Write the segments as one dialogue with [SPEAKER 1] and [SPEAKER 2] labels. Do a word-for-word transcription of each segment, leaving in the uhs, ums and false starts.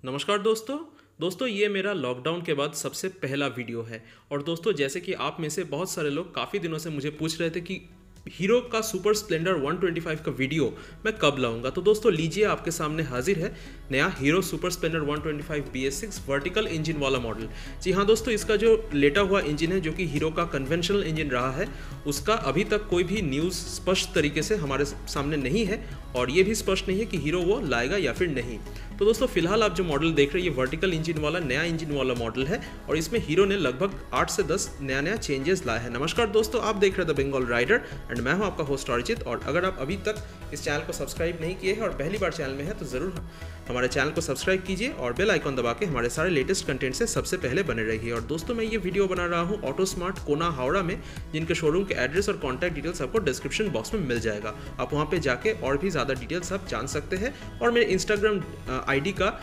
[SPEAKER 1] नमस्कार दोस्तों दोस्तों ये मेरा लॉकडाउन के बाद सबसे पहला वीडियो है। और दोस्तों जैसे कि आप में से बहुत सारे लोग काफ़ी दिनों से मुझे पूछ रहे थे कि हीरो का super Splendor one twenty five का वीडियो मैं कब लाऊंगा, तो दोस्तों लीजिए आपके सामने हाजिर है नया Hero super Splendor one twenty five B S six vertical engine वाला मॉडल। जी हाँ दोस्तों, इसका जो लेटा हुआ इंजन है जो कि हीरो का कन्वेंशनल इंजन रहा है, उसका अभी तक कोई भी न्यूज़ स्पष्ट तरीके से हमारे सामने नहीं है और ये भी स्पष्ट नहीं है कि हीरो वो लाएगा या फिर नहीं। तो दोस्तों फिलहाल आप जो मॉडल देख रहे हैं ये वर्टिकल इंजन वाला नया इंजन वाला मॉडल है और इसमें हीरो ने लगभग आठ से दस नया नया चेंजेस लाए हैं। नमस्कार दोस्तों, आप देख रहे थे बंगाल राइडर एंड मैं हूं आपका होस्ट अरिजित। और अगर आप अभी तक इस चैनल को सब्सक्राइब नहीं किए हैं और पहली बार चैनल में है तो ज़रूर हमारे चैनल को सब्सक्राइब कीजिए और बेल आइकॉन दबा के हमारे सारे लेटेस्ट कंटेंट से सबसे पहले बने रहिए। और दोस्तों मैं ये वीडियो बना रहा हूँ ऑटो स्मार्ट कोना हावड़ा में, जिनके शोरूम के एड्रेस और कॉन्टैक्ट डिटेल्स आपको डिस्क्रिप्शन बॉक्स में मिल जाएगा। आप वहाँ पे जाके और भी ज़्यादा डिटेल्स आप जान सकते हैं और मेरे इंस्टाग्राम आई डी का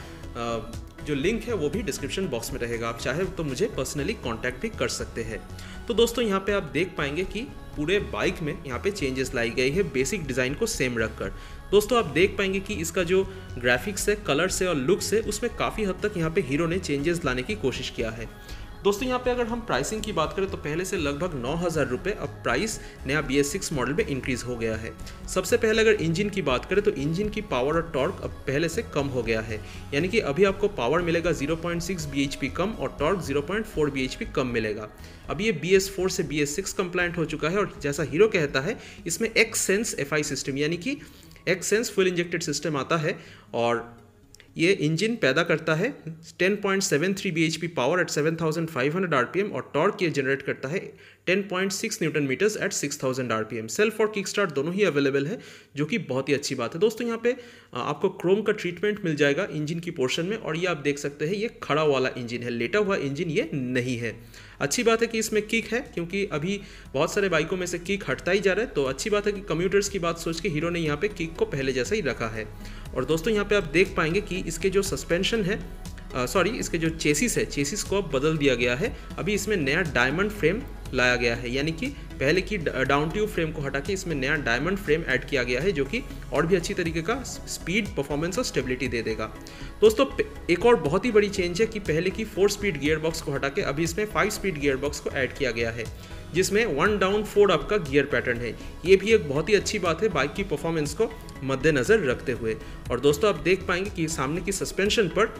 [SPEAKER 1] जो लिंक है वो भी डिस्क्रिप्शन बॉक्स में रहेगा। आप चाहे तो मुझे पर्सनली कांटेक्ट भी कर सकते हैं। तो दोस्तों यहाँ पे आप देख पाएंगे कि पूरे बाइक में यहाँ पे चेंजेस लाई गई है बेसिक डिज़ाइन को सेम रखकर। दोस्तों आप देख पाएंगे कि इसका जो ग्राफिक्स है, कलर्स है और लुक्स है, उसमें काफ़ी हद तक यहाँ पे हीरो ने चेंजेस लाने की कोशिश किया है। दोस्तों यहाँ पे अगर हम प्राइसिंग की बात करें तो पहले से लगभग नौ हज़ार रुपये अब प्राइस नया बी एस सिक्स मॉडल में इंक्रीज हो गया है। सबसे पहले अगर इंजन की बात करें तो इंजन की पावर और टॉर्क अब पहले से कम हो गया है, यानी कि अभी आपको पावर मिलेगा zero point six B H P कम और torque zero point four B H P कम मिलेगा। अभी ये बी एस फोर से बी एस सिक्स कंप्लाइंट हो चुका है और जैसा हीरो कहता है इसमें X sense F I system यानी कि X sense full injected system आता है और ये इंजन पैदा करता है ten point seven three B H P power eight seven thousand five hundred R P M और टॉर्क ये जनरेट करता है ten point six newton meters eight six thousand R P M. Self और kick start दोनों ही available है, जो कि बहुत ही अच्छी बात है। दोस्तों यहाँ पे आपको क्रोम का ट्रीटमेंट मिल जाएगा इंजन की पोर्शन में और ये आप देख सकते हैं ये खड़ा वाला इंजन है, लेटा हुआ इंजन ये नहीं है। अच्छी बात है कि इसमें किक है, क्योंकि अभी बहुत सारे बाइकों में से किक हटता ही जा रहा है, तो अच्छी बात है कि कम्यूटर्स की बात सोच के हीरो ने यहाँ पे किक को पहले जैसा ही रखा है। और दोस्तों यहाँ पे आप देख पाएंगे कि इसके जो सस्पेंशन है सॉरी uh, इसके जो चेसिस है, चेसिस को अब बदल दिया गया है। अभी इसमें नया डायमंड फ्रेम लाया गया है, यानी कि पहले की डाउन ट्यूब फ्रेम को हटा के इसमें नया डायमंड फ्रेम ऐड किया गया है, जो कि और भी अच्छी तरीके का स्पीड, परफॉर्मेंस और स्टेबिलिटी दे देगा। दोस्तों एक और बहुत ही बड़ी चेंज है कि पहले की फोर स्पीड गियर बॉक्स को हटा के अभी इसमें फाइव स्पीड गियर बॉक्स को ऐड किया गया है, जिसमें वन डाउन फोर अप का गियर पैटर्न है। ये भी एक बहुत ही अच्छी बात है बाइक की परफॉर्मेंस को मद्देनज़र रखते हुए। और दोस्तों आप देख पाएंगे कि सामने की सस्पेंशन पर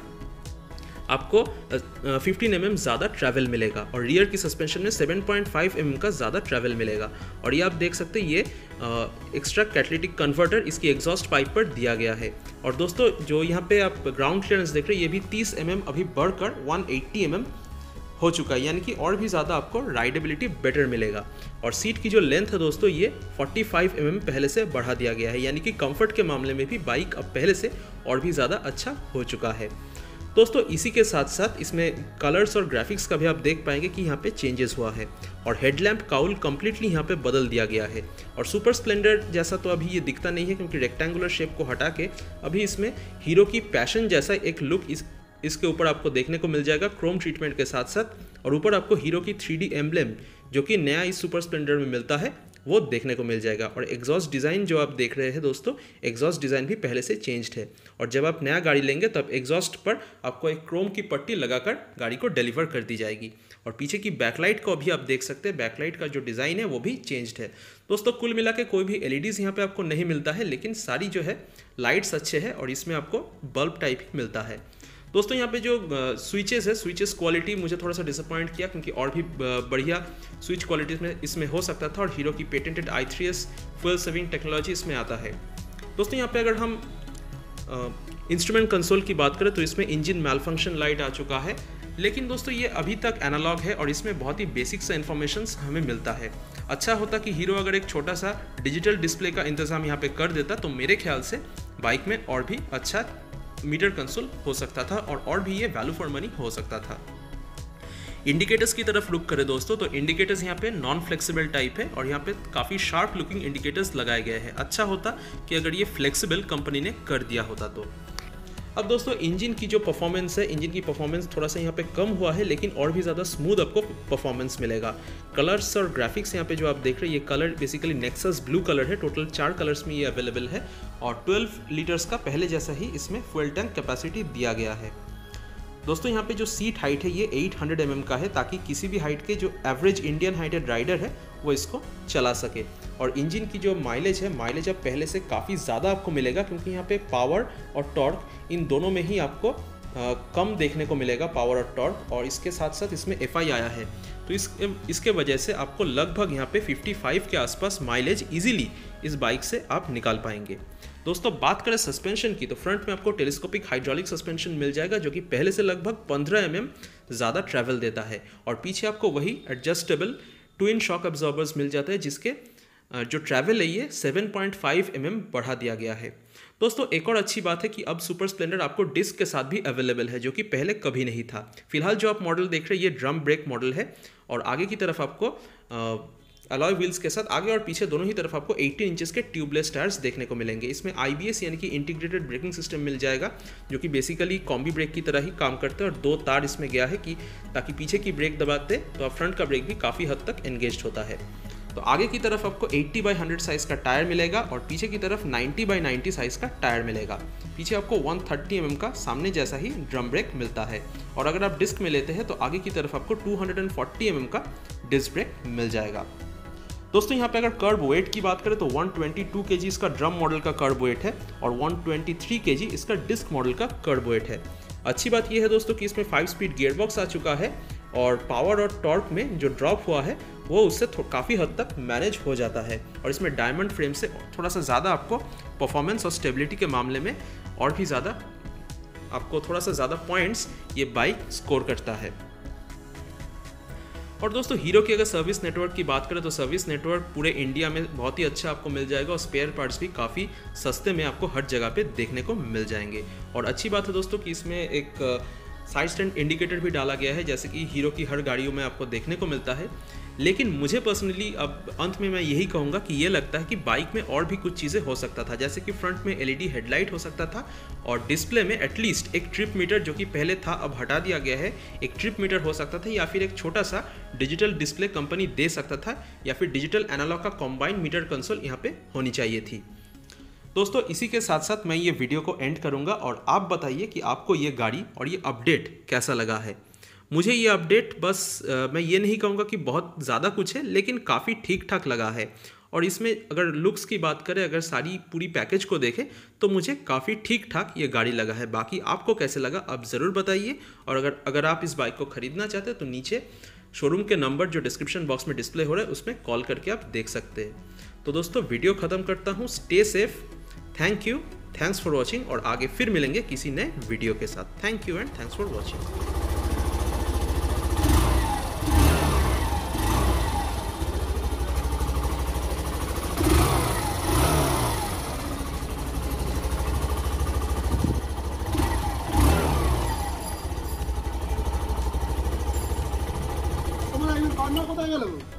[SPEAKER 1] आपको फिफ्टीन एम एम ज़्यादा ट्रैवल मिलेगा और रियर की सस्पेंशन में seven point five M M का ज़्यादा ट्रैवल मिलेगा। और ये आप देख सकते हैं ये एक्स्ट्रा कैटलिटिक कन्वर्टर इसकी एग्जॉस्ट पाइप पर दिया गया है। और दोस्तों जो यहाँ पे आप ग्राउंड क्लियरेंस देख रहे हैं ये भी तीस एम एम अभी बढ़कर वन एट्टी एम एम हो चुका है, यानी कि और भी ज़्यादा आपको राइडेबिलिटी बेटर मिलेगा। और सीट की जो लेंथ है दोस्तों ये पैंतालीस एम एम पहले से बढ़ा दिया गया है, यानी कि कंफर्ट के मामले में भी बाइक अब पहले से और भी ज़्यादा अच्छा हो चुका है। दोस्तों इसी के साथ साथ इसमें कलर्स और ग्राफिक्स का भी आप देख पाएंगे कि यहाँ पे चेंजेस हुआ है और हेडलैम्प काउल कम्प्लीटली यहाँ पे बदल दिया गया है। और सुपर स्प्लेंडर जैसा तो अभी ये दिखता नहीं है, क्योंकि रेक्टेंगुलर शेप को हटा के अभी इसमें हीरो की पैशन जैसा एक लुक इस इसके ऊपर आपको देखने को मिल जाएगा क्रोम ट्रीटमेंट के साथ साथ। और ऊपर आपको हीरो की थ्री डी एम्ब्लेम जो कि नया इस सुपर स्प्लेंडर में मिलता है वो देखने को मिल जाएगा। और एग्जॉस्ट डिज़ाइन जो आप देख रहे हैं दोस्तों, एग्जॉस्ट डिज़ाइन भी पहले से चेंज्ड है और जब आप नया गाड़ी लेंगे तब एग्जॉस्ट पर आपको एक क्रोम की पट्टी लगाकर गाड़ी को डिलीवर कर दी जाएगी। और पीछे की बैकलाइट को अभी आप देख सकते हैं, बैकलाइट का जो डिज़ाइन है वो भी चेंज्ड है। दोस्तों कुल मिला के कोई भी एल ई डीज़ यहाँ पे आपको नहीं मिलता है, लेकिन सारी जो है लाइट्स अच्छे हैं और इसमें आपको बल्ब टाइप ही मिलता है। दोस्तों यहाँ पे जो स्विचेस है, स्विचेस क्वालिटी मुझे थोड़ा सा डिसअपॉइंट किया, क्योंकि और भी बढ़िया स्विच क्वालिटी में इसमें हो सकता था। और हीरो की patented I three S fuel saving technology इसमें आता है। दोस्तों यहाँ पे अगर हम इंस्ट्रूमेंट कंसोल की बात करें तो इसमें इंजन मैल फंक्शन लाइट आ चुका है, लेकिन दोस्तों ये अभी तक एनालॉग है और इसमें बहुत ही बेसिक सा इन्फॉर्मेशन हमें मिलता है। अच्छा होता कि हीरो अगर एक छोटा सा डिजिटल डिस्प्ले का इंतज़ाम यहाँ पे कर देता तो मेरे ख्याल से बाइक में और भी अच्छा मीटर कंसोल हो सकता था और और भी ये वैल्यू फॉर मनी हो सकता था। इंडिकेटर्स की तरफ रुक करें दोस्तों तो इंडिकेटर्स यहाँ पे नॉन फ्लेक्सिबल टाइप है और यहाँ पे काफ़ी शार्प लुकिंग इंडिकेटर्स लगाए गए हैं। अच्छा होता कि अगर ये फ्लेक्सिबल कंपनी ने कर दिया होता तो। अब दोस्तों इंजन की जो परफॉर्मेंस है, इंजन की परफॉर्मेंस थोड़ा सा यहाँ पे कम हुआ है, लेकिन और भी ज़्यादा स्मूथ आपको परफॉर्मेंस मिलेगा। कलर्स और ग्राफिक्स यहाँ पे जो आप देख रहे हैं ये colour basically nexus blue colour है। टोटल चार कलर्स में ये अवेलेबल है और ट्वेल्व लीटर्स का पहले जैसा ही इसमें फ्यूल टैंक कैपेसिटी दिया गया है। दोस्तों यहाँ पे जो सीट हाइट है ये आठ सौ एम एम का है, ताकि किसी भी हाइट के जो एवरेज इंडियन हाइटेड राइडर है वो इसको चला सके। और इंजन की जो माइलेज है, माइलेज अब पहले से काफ़ी ज़्यादा आपको मिलेगा, क्योंकि यहाँ पे पावर और टॉर्क इन दोनों में ही आपको आ, कम देखने को मिलेगा, पावर और टॉर्क। और इसके साथ साथ इसमें एफ आई आया है, तो इस इसके वजह से आपको लगभग यहाँ पे पचपन के आसपास माइलेज इजीली इस बाइक से आप निकाल पाएंगे। दोस्तों बात करें सस्पेंशन की, तो फ्रंट में आपको टेलीस्कोपिक हाइड्रोलिक सस्पेंशन मिल जाएगा, जो कि पहले से लगभग पंद्रह एम एम ज़्यादा ट्रैवल देता है। और पीछे आपको वही एडजस्टेबल ट्विन शॉक एब्जॉर्बर्स मिल जाते हैं, जिसके जो ट्रैवल है ये सात पॉइंट पाँच एम एम बढ़ा दिया गया है। दोस्तों एक और अच्छी बात है कि अब सुपर स्प्लेंडर आपको डिस्क के साथ भी अवेलेबल है, जो कि पहले कभी नहीं था। फिलहाल जो आप मॉडल देख रहे हैं ये ड्रम ब्रेक मॉडल है, और आगे की तरफ आपको अलॉय व्हील्स के साथ आगे और पीछे दोनों ही तरफ आपको अठारह इंचेस के ट्यूबलेस टायर्स देखने को मिलेंगे। इसमें आई बी एस यानी कि इंटीग्रेटेड ब्रेकिंग सिस्टम मिल जाएगा, जो कि बेसिकली कॉम्बी ब्रेक की तरह ही काम करते हैं। और दो तार इसमें गया है कि ताकि पीछे की ब्रेक दबाते तो आप फ्रंट का ब्रेक भी काफ़ी हद तक एंगेज होता है। तो आगे की तरफ आपको अस्सी बाई हंड्रेड साइज़ का टायर मिलेगा, और पीछे की तरफ नब्बे बाई नब्बे साइज़ का टायर मिलेगा। पीछे आपको एक सौ तीस एम एम का सामने जैसा ही ड्रम ब्रेक मिलता है। और अगर आप डिस्क में लेते हैं तो आगे की तरफ आपको दो सौ चालीस एम एम का डिस्क ब्रेक मिल जाएगा। दोस्तों यहाँ पे अगर कर्ब वेट की बात करें तो एक सौ बाईस केजी इसका ड्रम मॉडल का कर्ब वेट है, और एक सौ तेईस केजी इसका डिस्क मॉडल का कर्ब वेट है। अच्छी बात यह है दोस्तों कि इसमें फाइव स्पीड गियरबॉक्स आ चुका है, और पावर और टॉर्क में जो ड्रॉप हुआ है वो उससे काफ़ी हद तक मैनेज हो जाता है। और इसमें डायमंड फ्रेम से थोड़ा सा ज़्यादा आपको परफॉर्मेंस और स्टेबिलिटी के मामले में और भी ज़्यादा आपको थोड़ा सा ज़्यादा पॉइंट्स ये बाइक स्कोर करता है। और दोस्तों हीरो की अगर सर्विस नेटवर्क की बात करें तो सर्विस नेटवर्क पूरे इंडिया में बहुत ही अच्छा आपको मिल जाएगा, और स्पेयर पार्ट्स भी काफ़ी सस्ते में आपको हर जगह पे देखने को मिल जाएंगे। और अच्छी बात है दोस्तों कि इसमें एक साइड स्टैंड इंडिकेटर भी डाला गया है, जैसे कि हीरो की हर गाड़ियों में आपको देखने को मिलता है। लेकिन मुझे पर्सनली अब अंत में मैं यही कहूँगा कि ये लगता है कि बाइक में और भी कुछ चीज़ें हो सकता था, जैसे कि फ्रंट में एल ई डी हेडलाइट हो सकता था, और डिस्प्ले में एटलीस्ट एक ट्रिप मीटर जो कि पहले था अब हटा दिया गया है, एक ट्रिप मीटर हो सकता था, या फिर एक छोटा सा डिजिटल डिस्प्ले कंपनी दे सकता था, या फिर डिजिटल एनालॉग का कॉम्बाइंड मीटर कंसोल यहाँ पे होनी चाहिए थी। दोस्तों इसी के साथ साथ मैं ये वीडियो को एंड करूँगा, और आप बताइए कि आपको ये गाड़ी और ये अपडेट कैसा लगा है। मुझे ये अपडेट बस आ, मैं ये नहीं कहूँगा कि बहुत ज़्यादा कुछ है, लेकिन काफ़ी ठीक ठाक लगा है। और इसमें अगर लुक्स की बात करें, अगर सारी पूरी पैकेज को देखें तो मुझे काफ़ी ठीक ठाक ये गाड़ी लगा है। बाकी आपको कैसे लगा आप ज़रूर बताइए। और अगर अगर आप इस बाइक को ख़रीदना चाहते हैं तो नीचे शोरूम के नंबर जो डिस्क्रिप्शन बॉक्स में डिस्प्ले हो रहा है उसमें कॉल करके आप देख सकते हैं। तो दोस्तों वीडियो ख़त्म करता हूँ। Stay safe, thank you, thanks for watching, और आगे फिर मिलेंगे किसी नए वीडियो के साथ। Thank you and thanks for watching.
[SPEAKER 2] তোমরা এই কর্নার কোথায় গেল?